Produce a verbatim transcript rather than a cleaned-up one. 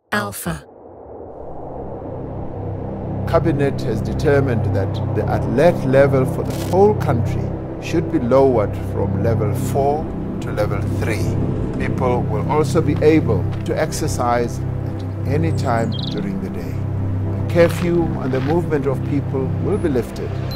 Alpha. Cabinet has determined that the alert level for the whole country should be lowered from level four to level three. People will also be able to exercise at any time during the day. The curfew on the movement of people will be lifted.